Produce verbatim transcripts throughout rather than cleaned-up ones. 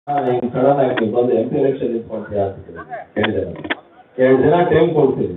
ಹಿಂಗ್ ಸಡನ್ ಆಗಿ ಬಂದು ಎಂ ಪಿ ಎಲೆಕ್ಷನ್ ನಿಂತ್ಕೊಂತೀಯ ಅಂತ ಕೇಳಿದೆ ನಾನು. ಎರಡು ದಿನ ಟೈಮ್ ಕೊಡ್ತೀನಿ.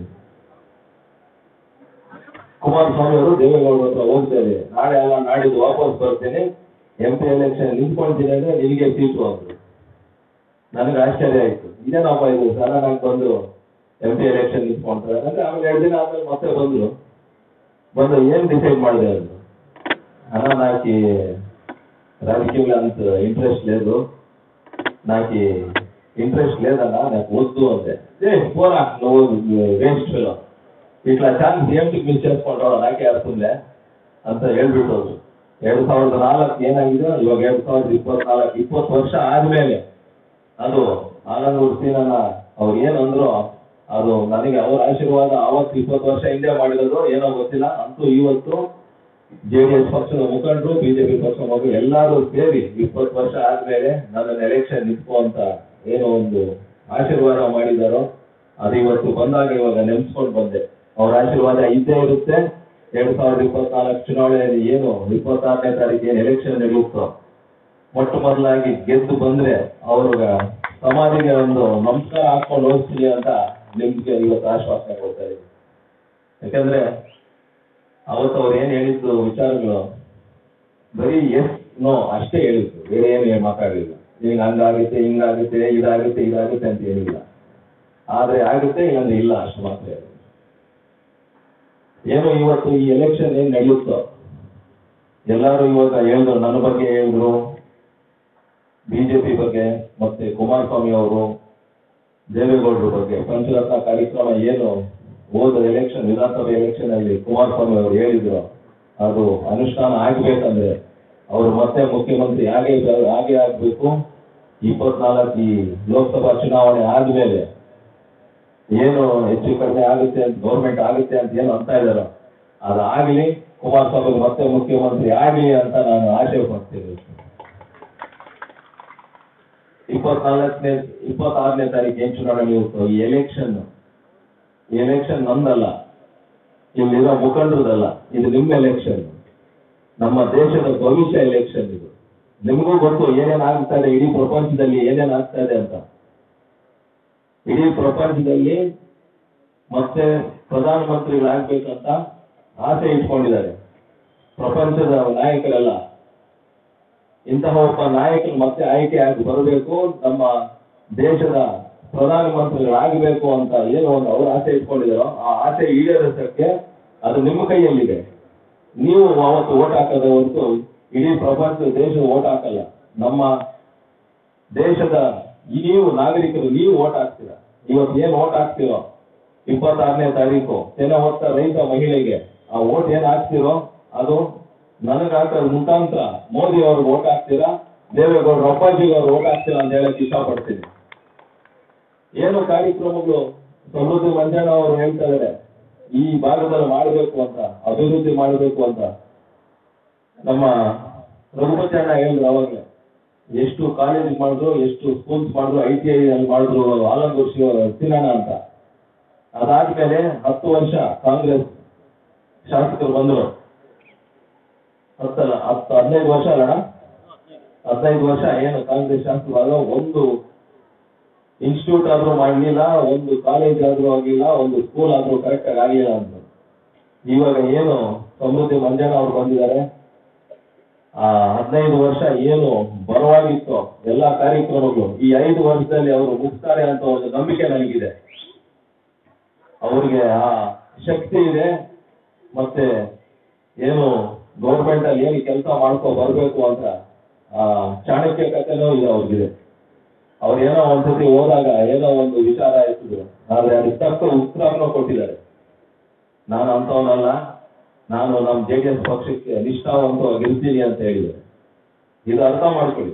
ಕುಮಾರಸ್ವಾಮಿ ಅವರು ದೇವೇಗೌಡರ ಹತ್ರ ಹೋಗ್ತಾರೆ, ನಾಳೆ ಅಲ್ಲ ನಾಡಿದ್ದು ವಾಪಸ್ ಬರ್ತೇನೆ, ಎಂ ಪಿ ಎಲೆಕ್ಷನ್ ನಿಂತ್ಕೊಳ್ತೀನಿ ಅಂದ್ರೆ ನಿನಗೆ ಸೀಟು ಅಂದ್ರು. ನನಗೆ ಆಶ್ಚರ್ಯ ಆಯ್ತು, ಇದೇನಪ್ಪ ಇದು ಸಡನ್ ಆಗಿ ಬಂದು ಎಂ ಪಿ ಎಲೆಕ್ಷನ್ ನಿಂತ್ಕೊಂಡ್ರೆ ಅಂದ್ರೆ. ಆಮೇಲೆ ಎರಡು ದಿನ ಆದ್ಮೇಲೆ ಮತ್ತೆ ಬಂದ್ರು ಬಂದು ಏನ್ ಡಿಸೈಡ್ ಮಾಡಿದೆ ಅಂದ್ರು, ಹಣ ನಾಕಿ రాజకీయంలో అంత ఇంట్రెస్ట్ లేదు, నాకు ఇంట్రెస్ట్ లేదన్నా, నాకు వద్దు అంటే ఏ పోరా నువ్వు వేస్ట్ ఫెలో, ఇట్లా ಚಾನ್ಸ್ ಏನ್ಟಿಗೆ ಮಿಸ್ చేసుకుంటావు ನಾಕೆ ಅರ್ಥಂದೆ ಅಂತ ಹೇಳ್ಬಿಟ್ಟವ್ರು. ಎರಡ್ ಸಾವಿರದ ನಾಲ್ಕು ಏನಾಗಿದೆ, ಇವಾಗ ಎರಡ್ ಸಾವಿರದ ಇಪ್ಪತ್ನಾಲ್ಕು ಇಪ್ಪತ್ತು ವರ್ಷ ಆದ್ಮೇಲೆ ಅದು ಆನಂದೂರು ಸೀನಣ್ಣ ಅವ್ರು ಏನಂದ್ರು ಅದು ನನಗೆ ಅವ್ರ ಆಶೀರ್ವಾದ ಅವತ್ತು ಇಪ್ಪತ್ತು ವರ್ಷ ಹಿಂದೆ ಮಾಡಿರೋದು ಏನೋ ಗೊತ್ತಿಲ್ಲ. ಅಂತೂ ಇವತ್ತು ಜೆಡಿಎಸ್ ಪಕ್ಷದ ಮುಖಂಡರು, ಬಿಜೆಪಿ ಪಕ್ಷದ ಮುಖಂಡರು ಎಲ್ಲರೂ ಸೇರಿ ಇಪ್ಪತ್ತು ವರ್ಷ ಆದ್ಮೇಲೆ ನನ್ನನ್ನು ಎಲೆಕ್ಷನ್ ನಿಂತ್ಕೋ ಅಂತ ಏನೋ ಒಂದು ಆಶೀರ್ವಾದ ಮಾಡಿದಾರೋ ಅದು ಇವತ್ತು ಬಂದಾಗ ಇವಾಗ ನೆನ್ಸ್ಕೊಂಡು ಬಂದೆ. ಅವ್ರ ಆಶೀರ್ವಾದ ಇದ್ದೇ ಇರುತ್ತೆ. ಎರಡ್ ಸಾವಿರದ ಇಪ್ಪತ್ನಾಲ್ಕು ಚುನಾವಣೆಯಲ್ಲಿ ಏನು ಇಪ್ಪತ್ತಾರನೇ ತಾರೀಕು ಏನು ಎಲೆಕ್ಷನ್ ನಡೆಯುತ್ತೋ ಮೊಟ್ಟ ಮೊದಲಾಗಿ ಗೆದ್ದು ಬಂದ್ರೆ ಅವ್ರ ಸಮಾಧಿಗೆ ಒಂದು ನಮಸ್ಕಾರ ಹಾಕೊಂಡು ಹೋಗ್ತೀನಿ ಅಂತ ನಿಮ್ಗೆ ಇವತ್ತು ಆಶ್ವಾಸನೆ ಕೊಡ್ತಾ ಇದ್ದೀನಿ. ಯಾಕಂದ್ರೆ ಅವತ್ತು ಅವ್ರು ಏನ್ ಹೇಳಿದ್ದು ವಿಚಾರಗಳು ಬರೀ ಎಸ್ ನೋ ಅಷ್ಟೇ ಹೇಳಿದ್ರು, ಬೇರೆ ಏನು ಮಾತಾಡಲಿಲ್ಲ. ಹಿಂಗ್ ಹಂಗಾಗುತ್ತೆ, ಹಿಂಗಾಗುತ್ತೆ, ಇದಾಗುತ್ತೆ, ಇದಾಗುತ್ತೆ ಅಂತ ಹೇಳಿಲ್ಲ. ಆದ್ರೆ ಆಗುತ್ತೆ ಇಲ್ಲಂದ್ರೆ ಇಲ್ಲ, ಅಷ್ಟು ಮಾತ್ರ ಹೇಳಿದ್ರು. ಏನು ಇವತ್ತು ಈ ಎಲೆಕ್ಷನ್ ಏನ್ ನಡೆಯುತ್ತೋ ಎಲ್ಲರೂ ಇವಾಗ ಹೇಳಿದ್ರು, ನನ್ನ ಬಗ್ಗೆ ಹೇಳಿದ್ರು, ಬಿಜೆಪಿ ಬಗ್ಗೆ ಮತ್ತೆ ಕುಮಾರಸ್ವಾಮಿ ಅವರು ದೇವೇಗೌಡರ ಬಗ್ಗೆ ಪಂಚರತ್ನ ಕಾರ್ಯಕ್ರಮ ಏನು ಹೋದ ಎಲೆಕ್ಷನ್ ವಿಧಾನಸಭೆ ಎಲೆಕ್ಷನ್ ಅಲ್ಲಿ ಕುಮಾರಸ್ವಾಮಿ ಅವರು ಹೇಳಿದ್ರು ಅದು ಅನುಷ್ಠಾನ ಆಗ್ಬೇಕಂದ್ರೆ ಅವರು ಮತ್ತೆ ಮುಖ್ಯಮಂತ್ರಿ ಹಾಗೆ ಹಾಗೆ ಆಗ್ಬೇಕು. ಇಪ್ಪತ್ನಾಲ್ಕು ಈ ಲೋಕಸಭಾ ಚುನಾವಣೆ ಆದ್ಮೇಲೆ ಏನು ಹೆಚ್ಚು ಕಡಿಮೆ ಆಗುತ್ತೆ ಅಂತ ಗೌರ್ಮೆಂಟ್ ಆಗುತ್ತೆ ಅಂತ ಏನು ಅಂತ ಇದಾರೋ ಅದಾಗ್ಲಿ, ಕುಮಾರಸ್ವಾಮಿ ಮತ್ತೆ ಮುಖ್ಯಮಂತ್ರಿ ಆಗ್ಲಿ ಅಂತ ನಾನು ಆಶೆ ಪಡ್ತೀನಿ. ಇಪ್ಪತ್ನಾಲ್ಕನೇ ಇಪ್ಪತ್ತಾರನೇ ತಾರೀಕು ಏನ್ ಚುನಾವಣೆ ಇರುತ್ತೋ ಈ ಎಲೆಕ್ಷನ್ ಎಲೆಕ್ಷನ್ ನಂದಲ್ಲ, ಇಲ್ಲಿರೋ ಮುಖಂಡರದಲ್ಲ, ಇದು ನಿಮ್ಮ ಎಲೆಕ್ಷನ್, ನಮ್ಮ ದೇಶದ ಭವಿಷ್ಯ ಎಲೆಕ್ಷನ್. ಇದು ನಿಮಗೂ ಗೊತ್ತು ಏನೇನ್ ಆಗ್ತಾ ಇದೆ, ಇಡೀ ಪ್ರಪಂಚದಲ್ಲಿ ಏನೇನ್ ಆಗ್ತಾ ಇದೆ ಅಂತ. ಇಡೀ ಪ್ರಪಂಚದಲ್ಲಿ ಮತ್ತೆ ಪ್ರಧಾನಮಂತ್ರಿಗಳಾಗ್ಬೇಕಂತ ಆಸೆ ಇಟ್ಕೊಂಡಿದ್ದಾರೆ ಪ್ರಪಂಚದ ನಾಯಕರೆಲ್ಲ. ಇಂತಹ ಒಬ್ಬ ನಾಯಕರು ಮತ್ತೆ ಆಯ್ಕೆ ಆಗಿ ಬರಬೇಕು, ನಮ್ಮ ದೇಶದ ಪ್ರಧಾನಮಂತ್ರಿಗಳಾಗಬೇಕು ಅಂತ ಏನೋ ಒಂದು ಅವ್ರು ಆಸೆ ಇಟ್ಕೊಂಡಿದಾರೋ ಆ ಆಸೆ ಈಡೇರಿಸಕ್ಕೆ ಅದು ನಿಮ್ಮ ಕೈಯಲ್ಲಿದೆ. ನೀವು ಅವತ್ತು ಓಟ್ ಹಾಕದ ಹೊರತು ಇಡೀ ಪ್ರಪಂಚ ದೇಶ ಓಟ್ ಹಾಕಲ್ಲ. ನಮ್ಮ ದೇಶದ ನೀವು ನಾಗರಿಕರು ನೀವು ಓಟ್ ಹಾಕ್ತೀರ. ಇವತ್ತು ಏನ್ ಓಟ್ ಹಾಕ್ತಿರೋ ಇಪ್ಪತ್ತಾರನೇ ತಾರೀಕು ತೆನೆ ಹೊತ್ತ ರೈತ ಮಹಿಳೆಗೆ ಆ ಓಟ್ ಏನ್ ಹಾಕ್ತಿರೋ ಅದು ನನಗೆ ಹಾಕೋದ್ ಮುಖಾಂತರ ಮೋದಿ ಅವ್ರಿಗೆ ಓಟ್ ಹಾಕ್ತೀರಾ, ದೇವೇಗೌಡರ ಅಪ್ಪಾಜಿಗೆ ಅವ್ರು ಓಟ್ ಹಾಕ್ತೀರಾ ಅಂತ ಹೇಳಕ್ ಇಷ್ಟಪಡ್ತೀನಿ. ಏನು ಕಾರ್ಯಕ್ರಮಗಳು ಸಮೃದ್ಧಿ ಮಂಜಣ್ಣ ಅವರು ಹೇಳ್ತಾ ಇದಾರೆ, ಈ ಭಾಗದಲ್ಲಿ ಮಾಡಬೇಕು ಅಂತ, ಅಭಿವೃದ್ಧಿ ಮಾಡಬೇಕು ಅಂತ. ನಮ್ಮ ರಘುಪತಣ್ಣ ಹೇಳಿದ್ರು ಅವಾಗಲೇ, ಎಷ್ಟು ಕಾಲೇಜ್ ಮಾಡಿದ್ರು, ಎಷ್ಟು ಸ್ಕೂಲ್ಸ್ ಮಾಡಿದ್ರು, ಐ ಟಿ ಐ ಅಲ್ಲಿ ಮಾಡಿದ್ರು ಆಲಂಗೂರ್ ಸಿನಣ್ಣ ಅಂತ. ಅದಾದ್ಮೇಲೆ ಹತ್ತು ವರ್ಷ ಕಾಂಗ್ರೆಸ್ ಶಾಸಕರು ಬಂದರು. ಹತ್ತಲ್ಲ ಹತ್ತು ಹದಿನೈದು ವರ್ಷ ಅಲ್ಲಣ್ಣ, ಹದಿನೈದು ವರ್ಷ ಏನು ಕಾಂಗ್ರೆಸ್ ಶಾಸಕರು ಒಂದು ಇನ್ಸ್ಟಿಟ್ಯೂಟ್ ಆದ್ರೂ ಮಾಡಲಿಲ್ಲ, ಒಂದು ಕಾಲೇಜ್ ಆದ್ರೂ ಆಗಿಲ್ಲ, ಒಂದು ಸ್ಕೂಲ್ ಆದ್ರೂ ಕರೆಕ್ಟ್ ಆಗಿ ಆಗಿಲ್ಲ ಅಂತ. ಇವಾಗ ಏನು ಸಮೃದ್ಧಿ ಮಂಜಣ್ಣ ಅವ್ರು ಬಂದಿದ್ದಾರೆ, ಆ ಹದಿನೈದು ವರ್ಷ ಏನು ಬರವಾಗಿತ್ತು ಎಲ್ಲಾ ಕಾರ್ಯಕ್ರಮಗಳು ಈ ಐದು ವರ್ಷದಲ್ಲಿ ಅವರು ಮುಗಿಸ್ತಾರೆ ಅಂತ ಒಂದು ನಂಬಿಕೆ ನನಗಿದೆ. ಅವ್ರಿಗೆ ಆ ಶಕ್ತಿ ಇದೆ, ಮತ್ತೆ ಏನು ಗೌರ್ಮೆಂಟ್ ಅಲ್ಲಿ ಏನು ಕೆಲಸ ಮಾಡ್ಕೊ ಬರ್ಬೇಕು ಅಂತ ಆ ಚಾಣಕ್ಯಕತೆನೂ ಇದೆ ಅವ್ರಿಗಿದೆ. ಅವ್ರು ಏನೋ ಒಂದ್ಸತಿ ಹೋದಾಗ ಏನೋ ಒಂದು ವಿಚಾರ ಎತ್ತಿದ್ರು, ಆದ್ರೆ ಅದಕ್ಕೆ ತಕ್ಕ ಉತ್ತರವನ್ನು ಕೊಟ್ಟಿದ್ದಾರೆ. ನಾನು ಅಂತವನಲ್ಲ, ನಾನು ನಮ್ಮ ಜೆ ಡಿ ಎಸ್ ಪಕ್ಷಕ್ಕೆ ನಿಷ್ಠಾವಂತವಾಗಿರ್ತೀನಿ ಅಂತ ಹೇಳಿದ್ದಾರೆ. ಇದು ಅರ್ಥ ಮಾಡ್ಕೊಳ್ಳಿ.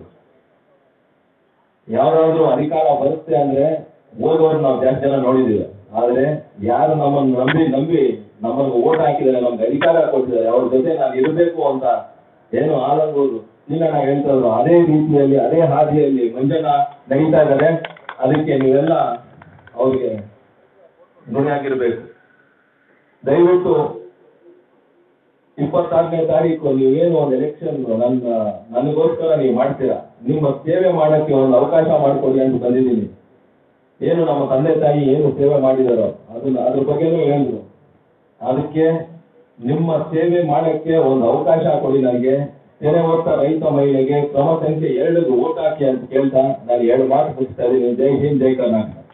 ಯಾವ್ದಾದ್ರು ಅಧಿಕಾರ ಬರುತ್ತೆ ಅಂದ್ರೆ ಹೋಗೋರು ನಾವು ಜಾಸ್ತಿ ಜನ ನೋಡಿದ್ದೀವಿ, ಆದ್ರೆ ಯಾರು ನಮ್ಮನ್ನು ನಂಬಿ ನಂಬಿ ನಮ್ಮನ್ನು ಓಟ್ ಹಾಕಿದ್ದಾರೆ, ನಮ್ಗೆ ಅಧಿಕಾರ ಕೊಟ್ಟಿದ್ದಾರೆ, ಅವ್ರ ಜೊತೆ ನಾನು ಇರಬೇಕು ಅಂತ ಏನು ಆಲಂಗೂರು ಸೀನಣ್ಣ ಹೇಳ್ತಾ ಇದ್ರು ಅದೇ ರೀತಿಯಲ್ಲಿ ಅದೇ ಹಾದಿಯಲ್ಲಿ ಮಂಜಣ್ಣ ನಡೀತಾ ಇದ್ದಾರೆ. ಅದಕ್ಕೆ ನೀವೆಲ್ಲ ಅವ್ರಿಗೆ ಋಣಿಯಾಗಿರ್ಬೇಕು. ದಯವಿಟ್ಟು ಇಪ್ಪತ್ತಾರನೇ ತಾರೀಕು ನೀವೇನು ಒಂದು ಎಲೆಕ್ಷನ್ ನನ್ನ ನನಗೋಸ್ಕರ ನೀವು ಮಾಡ್ತೀರಾ, ನಿಮ್ಮ ಸೇವೆ ಮಾಡಕ್ಕೆ ಒಂದು ಅವಕಾಶ ಮಾಡಿಕೊಡಿ ಅಂತ ಬಂದಿದ್ದೀನಿ. ಏನು ನಮ್ಮ ತಂದೆ ತಾಯಿ ಏನು ಸೇವೆ ಮಾಡಿದಾರೋ ಅದನ್ನ ಅದ್ರ ಬಗ್ಗೆನೂ ಹೇಳಿದ್ರು. ಅದಕ್ಕೆ ನಿಮ್ಮ ಸೇವೆ ಮಾಡಕ್ಕೆ ಒಂದು ಅವಕಾಶ ಕೊಡಿ ನನಗೆ. ತೆರೆ ಹೊತ್ತ ರೈತ ಮಹಿಳೆಗೆ ಕ್ರಮ ಸಂಖ್ಯೆ ಎರಡಿಗೆ ಓಟ್ ಹಾಕಿ ಅಂತ ಕೇಳ್ತಾ ನಾನು ಎರಡು ಮಾತು ಮುಗಿಸ್ತಾ ಇದ್ದೀನಿ. ಜೈ ಹಿಂದ್, ಜೈ ಕರ್ನಾಟಕ.